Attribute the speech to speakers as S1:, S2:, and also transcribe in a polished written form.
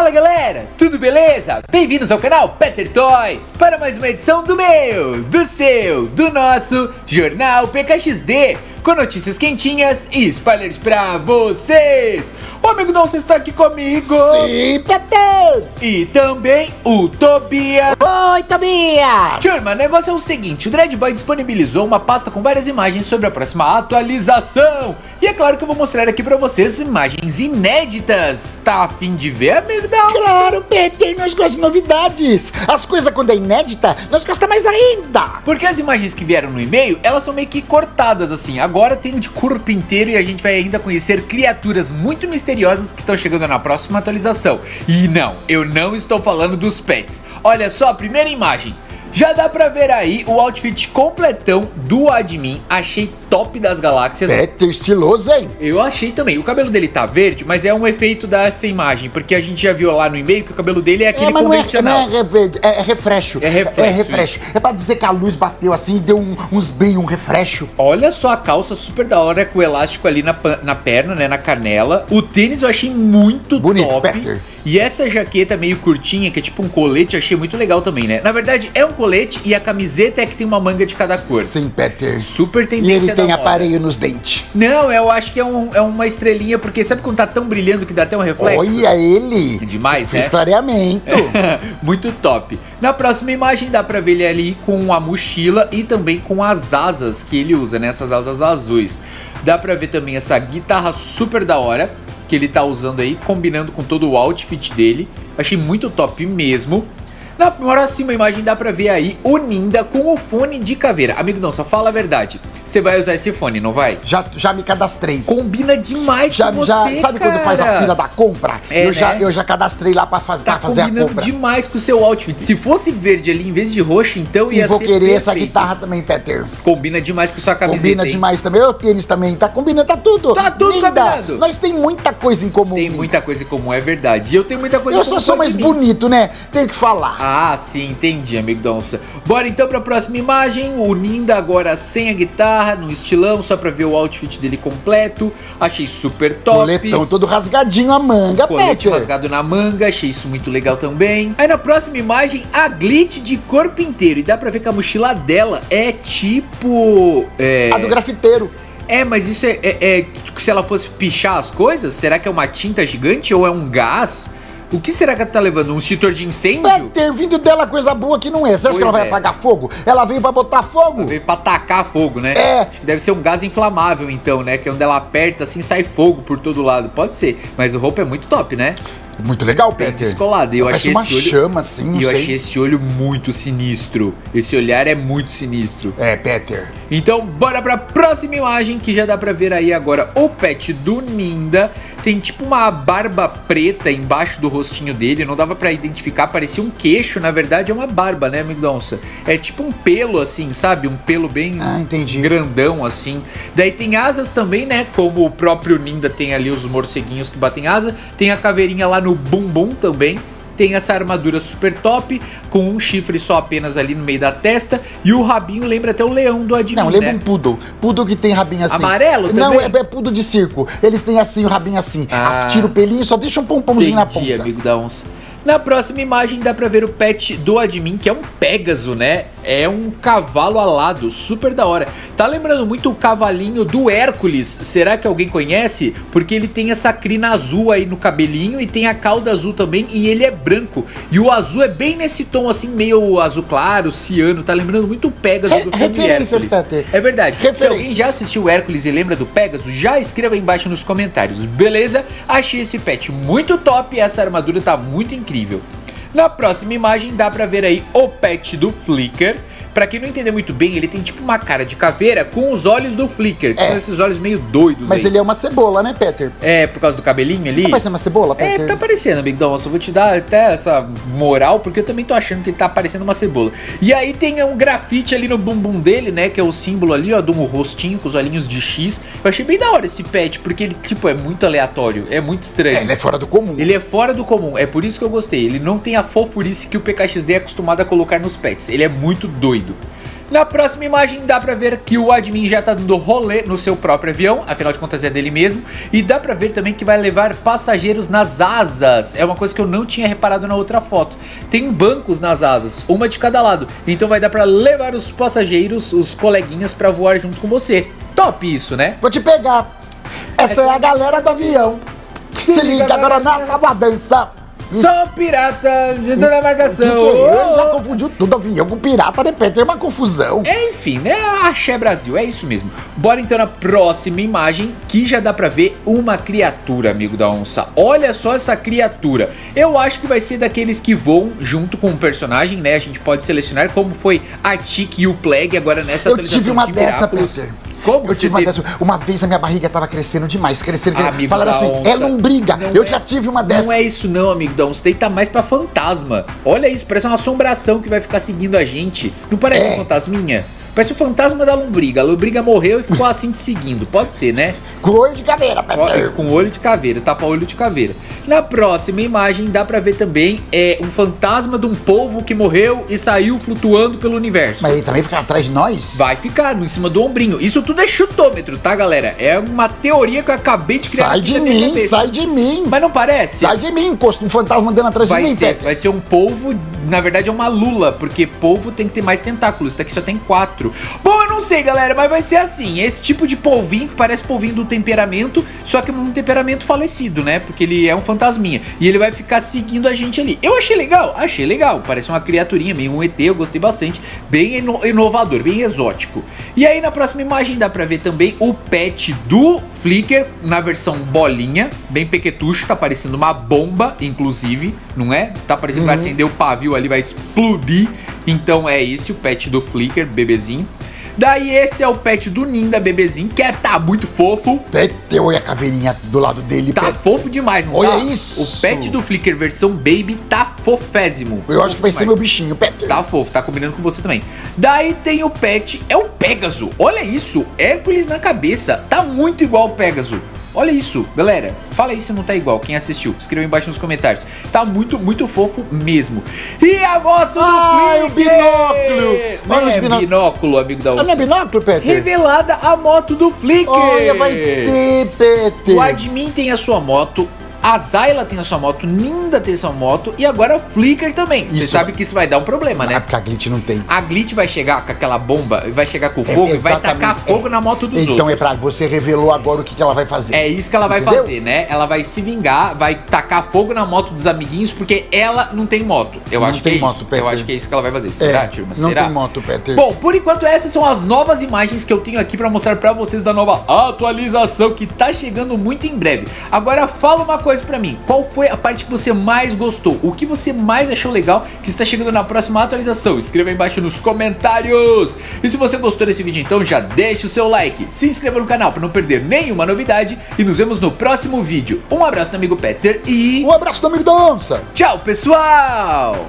S1: Fala galera, tudo beleza? Bem-vindos ao canal Peter Toys para mais uma edição do meu, do seu, do nosso Jornal PKXD, com notícias quentinhas e spoilers pra vocês. O amigo não, você está aqui comigo?
S2: Sim, Peter!
S1: E também o Tobias.
S2: Oi, Tobias!
S1: Turma, o negócio é o seguinte, o Dreadboy disponibilizou uma pasta com várias imagens sobre a próxima atualização. E é claro que eu vou mostrar aqui pra vocês imagens inéditas. Tá a fim de ver, amigo da onça?
S2: Claro, Peter, nós gostamos de novidades. As coisas quando é inédita, nós gostamos mais ainda.
S1: Porque as imagens que vieram no e-mail, elas são meio que cortadas assim. Agora tem o de corpo inteiro e a gente vai ainda conhecer criaturas muito misteriosas que estão chegando na próxima atualização. E não, eu não estou falando dos pets. Olha só a primeira imagem. Já dá pra ver aí o outfit completão do admin. Achei top das galáxias.
S2: Peter, estiloso, hein?
S1: Eu achei também. O cabelo dele tá verde, mas é um efeito dessa imagem. Porque a gente já viu lá no e-mail que o cabelo dele é aquele convencional.
S2: Não é verde, é refresco.
S1: É refresco.
S2: É refresco. É pra dizer que a luz bateu assim e deu uns brilhos, um refresco.
S1: Olha só a calça super da hora com o elástico ali na perna, né? Na canela. O tênis eu achei muito
S2: bonito,
S1: top.
S2: Peter.
S1: E essa jaqueta meio curtinha, que é tipo um colete, eu achei muito legal também, né? Na verdade, é um colete e a camiseta é que tem uma manga de cada cor.
S2: Sim, Peter.
S1: Super tendência.
S2: E ele tem
S1: moda.
S2: aparelho nos dentes.
S1: Não, eu acho que é uma estrelinha, porque sabe quando tá tão brilhando que dá até um reflexo?
S2: Olha ele!
S1: Demais,
S2: Fiz
S1: né?
S2: clareamento.
S1: Muito top. Na próxima imagem dá pra ver ele ali com a mochila e também com as asas que ele usa, né? Essas asas azuis. Dá pra ver também essa guitarra super da hora que ele tá usando aí, combinando com todo o outfit dele. Achei muito top mesmo. Na próxima imagem dá pra ver aí o Ninda com o fone de caveira. Amigo, não, só fala a verdade. Você vai usar esse fone, não vai?
S2: Já me cadastrei.
S1: Combina demais com você,
S2: sabe
S1: cara.
S2: quando faz a fila da compra?
S1: É,
S2: eu já cadastrei lá pra fazer a compra.
S1: Tá combinando demais com o seu outfit. Se fosse verde ali em vez de roxo, então ia ser
S2: vou querer
S1: perfeito.
S2: essa guitarra também, Peter.
S1: Combina demais com sua camiseta.
S2: Combina demais também. O tênis também. Tá combinando, tá tudo.
S1: Tá tudo combinado.
S2: Nós tem muita coisa em comum.
S1: Tem muita coisa em comum, é verdade. E eu tenho muita coisa em comum.
S2: Eu só sou mais bonito, né? Tenho que falar.
S1: Ah, sim, entendi, amigo da onça. Bora então pra próxima imagem. O Ninda agora sem a guitarra, no estilão, só pra ver o outfit dele completo. Achei super top.
S2: Coletão todo rasgadinho a manga,
S1: colete
S2: Peter.
S1: rasgado na manga, achei isso muito legal também. Aí na próxima imagem, a Glitch de corpo inteiro. E dá pra ver que a mochila dela é tipo...
S2: A do grafiteiro.
S1: É, mas isso se ela fosse pichar as coisas? Será que é uma tinta gigante ou é um gás? O que será que ela tá levando? Um extintor de incêndio?
S2: Peter, vindo dela coisa boa que não é. Você acha que ela vai apagar fogo? Ela veio pra botar fogo.
S1: Ela veio pra tacar fogo, né?
S2: É.
S1: Acho que deve ser um gás inflamável então, né? Que é onde ela aperta assim, sai fogo por todo lado. Pode ser, mas o roupa é muito top, né?
S2: Muito legal,
S1: Bem
S2: Peter.
S1: descolado. Eu achei
S2: uma
S1: esse olho,
S2: chama assim, não
S1: eu
S2: sei.
S1: achei esse olho muito sinistro. Esse olhar é muito sinistro.
S2: É, Peter.
S1: Então, bora pra próxima imagem, que já dá pra ver aí agora o pet do Ninda. Tem tipo uma barba preta embaixo do rostinho dele, não dava pra identificar, parecia um queixo, na verdade é uma barba, né, amigo da onça? É tipo um pelo assim, sabe? Um pelo bem
S2: entendi.
S1: Grandão assim. Daí tem asas também, né, como o próprio Ninda tem ali os morceguinhos que batem asa. Tem a caveirinha lá no bumbum também. Tem essa armadura super top, com um chifre só apenas ali no meio da testa. E o rabinho lembra até o leão do admin,
S2: Não, lembra
S1: né?
S2: um poodle. Poodle que tem rabinho assim.
S1: Amarelo
S2: Não,
S1: também?
S2: é poodle de circo. Eles têm assim, o rabinho assim. Tira o pelinho, só deixa um pompomzinho na ponta.
S1: Amigo da onça. Na próxima imagem dá pra ver o pet do admin, que é um Pégaso, né? É um cavalo alado, super da hora. Tá lembrando muito o cavalinho do Hércules. Será que alguém conhece? Porque ele tem essa crina azul aí no cabelinho e tem a cauda azul também, e ele é branco. E o azul é bem nesse tom assim, meio azul claro, ciano. Tá lembrando muito o Pégaso do filme Hércules.
S2: Peter.
S1: É verdade. Se alguém já assistiu o Hércules e lembra do Pégaso, já escreva aí embaixo nos comentários, beleza? Achei esse pet muito top e essa armadura tá muito incrível. Na próxima imagem dá pra ver aí o pet do Flicker. Pra quem não entender muito bem, ele tem tipo uma cara de caveira com os olhos do Flicker, que são esses olhos meio doidos.
S2: Mas
S1: aí.
S2: ele é uma cebola, né, Peter?
S1: É, por causa do cabelinho ali.
S2: Tá parecendo uma cebola, Peter?
S1: É, tá parecendo, amigo. Então, eu vou te dar até essa moral, porque eu também tô achando que ele tá parecendo uma cebola. E aí tem um grafite ali no bumbum dele, né, que é o símbolo ali, ó, do rostinho com os olhinhos de X. Eu achei bem da hora esse pet, porque ele, tipo, é muito aleatório, é muito estranho.
S2: Ele é fora do comum.
S1: Ele é fora do comum, é por isso que eu gostei. Ele não tem a fofurice que o PKXD é acostumado a colocar nos pets. Ele é muito doido. Na próxima imagem dá pra ver que o admin já tá dando rolê no seu próprio avião, afinal de contas é dele mesmo. E dá pra ver também que vai levar passageiros nas asas, é uma coisa que eu não tinha reparado na outra foto. Tem bancos nas asas, uma de cada lado, então vai dar pra levar os passageiros, os coleguinhas pra voar junto com você. Top isso, né?
S2: Vou te pegar. Essa é a galera do avião. Se liga agora na nova dança.
S1: Sou um pirata de toda a marcação.
S2: Ele já confundiu tudo, avião com pirata, de repente é uma confusão.
S1: Enfim, né? Axé Brasil, é isso mesmo. Bora então na próxima imagem, que já dá pra ver uma criatura, amigo da onça. Olha só essa criatura. Eu acho que vai ser daqueles que voam junto com o personagem, né? A gente pode selecionar, como foi a Tiki e o Plague agora nessa atualização.
S2: Eu tive uma
S1: de
S2: dessa,
S1: Miraculous.
S2: Peter.
S1: Como
S2: eu tive uma dessa. Uma vez a minha barriga tava crescendo demais,
S1: Amigo
S2: Falaram
S1: da
S2: assim,
S1: onça.
S2: é lombriga. Eu já tive uma dessa.
S1: Não é isso não, amigo da onça. Daí tá mais pra fantasma. Olha isso, parece uma assombração que vai ficar seguindo a gente. Não parece um fantasminha? Parece o fantasma da lombriga. A lombriga morreu e ficou assim te seguindo. Pode ser, né?
S2: Com olho de caveira, Peter.
S1: Com olho de caveira, tapa-olho de caveira. Na próxima imagem dá pra ver também um fantasma de um povo que morreu e saiu flutuando pelo universo.
S2: Mas ele também fica atrás de nós?
S1: Vai ficar em cima do ombrinho. Isso tudo é chutômetro, tá, galera? É uma teoria que eu acabei de criar.
S2: Sai de mim, sai de mim.
S1: Mas não parece?
S2: Sai de mim, encosto um fantasma andando atrás de mim, Peter.
S1: Vai ser um polvo, na verdade é uma lula, porque polvo tem que ter mais tentáculos. Esse daqui só tem 4. Bom, eu não sei, galera, mas vai ser assim. Esse tipo de polvinho que parece polvinho do temperamento, só que um temperamento falecido, né? Porque ele é um fantasminha. E ele vai ficar seguindo a gente ali. Eu achei legal, parece uma criaturinha, meio um ET, eu gostei bastante. Bem inovador, bem exótico. E aí na próxima imagem dá pra ver também o pet do Flicker na versão bolinha, bem pequetucho, tá parecendo uma bomba, inclusive, não é? Tá parecendo que vai acender o pavio ali, vai explodir. Então é esse o pet do Flicker, bebezinho. Daí esse é o pet do Ninda, bebezinho, que tá muito fofo.
S2: Peter, olha a caveirinha do lado dele.
S1: Tá
S2: Peter.
S1: fofo demais, não
S2: olha
S1: tá?
S2: isso.
S1: O pet do Flicker versão baby tá fofésimo.
S2: Eu acho que vai ser meu bichinho, Peter.
S1: Tá fofo, tá combinando com você também. Daí tem o pet, é o Pégaso. Olha isso, Hércules na cabeça. Tá muito igual o Pégaso. Olha isso, galera. Fala aí se não tá igual, quem assistiu. Escreva aí embaixo nos comentários. Tá muito, muito fofo mesmo. E a moto do Flicker!
S2: o binóculo!
S1: Não é binóculo, amigo da onça.
S2: Não é binóculo, Peter?
S1: Revelada a moto do Flicker!
S2: Olha, vai ter, Peter!
S1: O admin tem a sua moto, a Zayla tem a sua moto, Ninda tem a sua moto e agora o Flicker também. Você sabe que isso vai dar um problema, né?
S2: Porque a Glitch não tem.
S1: A Glitch vai chegar com aquela bomba, vai chegar com fogo e vai tacar fogo na moto dos outros.
S2: Então é pra você revelou agora o que ela vai fazer.
S1: É isso que ela vai fazer, né? Ela vai se vingar, vai tacar fogo na moto dos amiguinhos, porque ela não tem moto. Eu acho que é isso. Eu acho que é isso que ela vai fazer. Será, turma?
S2: Não
S1: Será?
S2: tem moto, Peter.
S1: Bom, por enquanto essas são as novas imagens que eu tenho aqui pra mostrar pra vocês da nova atualização que tá chegando muito em breve. Agora fala uma coisa pra mim, qual foi a parte que você mais gostou? O que você mais achou legal que está chegando na próxima atualização? Escreva aí embaixo nos comentários. E se você gostou desse vídeo então já deixa o seu like, se inscreva no canal para não perder nenhuma novidade e nos vemos no próximo vídeo. Um abraço do amigo Peter e...
S2: um abraço do amigo da onça.
S1: Tchau, pessoal!